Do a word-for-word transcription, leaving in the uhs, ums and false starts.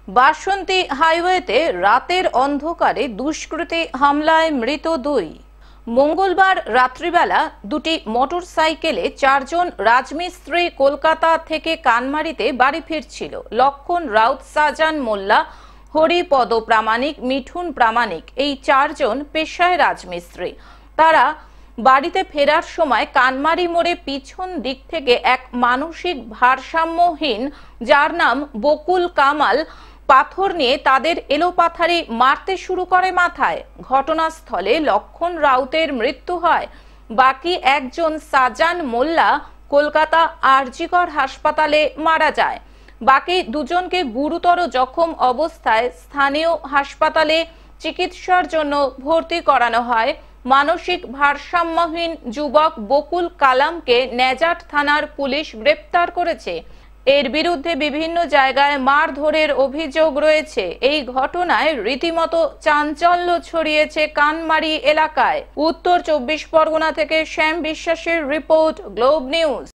বাসন্তী হাইওয়েতে রাতের অন্ধকারে দুষ্কৃতী হামলায় মৃত দুই। মঙ্গলবার রাত্রিবেলা দুটি মোটরসাইকেলে চারজন রাজমিস্ত্রি কলকাতা থেকে কানমারিতে বাড়ি ফিরছিল। লক্ষণ রাউত, শাহজাহান মোল্লা, হরিপদ প্রামাণিক, মিঠুন প্রামাণিক এই চারজন পেশায় রাজমিস্ত্রি। তারা বাড়িতে ফেরার সময় কানমারি মোড়ে পিছন দিক থেকে এক মানসিক ভারসাম্যহীন, যার নাম বকুল কামাল, পাথর নিয়ে তাদের এলোপাথারি মারতে শুরু করে মাথায়। ঘটনাস্থলে লক্ষণ রাউতের মৃত্যু হয়। বাকি একজন শাহজাহান মোল্লা কলকাতা আরজিকর হাসপাতালে মারা যায়। বাকি দুজনকে গুরুতর জখম অবস্থায় স্থানীয় হাসপাতালে চিকিৎসার জন্য ভর্তি করানো হয়। মানসিক ভারসাম্যহীন যুবক বকুল কালামকে নেজাট থানার পুলিশ গ্রেপ্তার করেছে। এর বিরুদ্ধে বিভিন্ন জায়গায় মারধরের অভিযোগ রয়েছে। এই ঘটনায় রীতিমতো চাঞ্চল্য ছড়িয়েছে কানমারি এলাকায়। উত্তর চব্বিশ পরগনা থেকে শ্যাম বিশ্বাসের রিপোর্ট, গ্লোব নিউজ।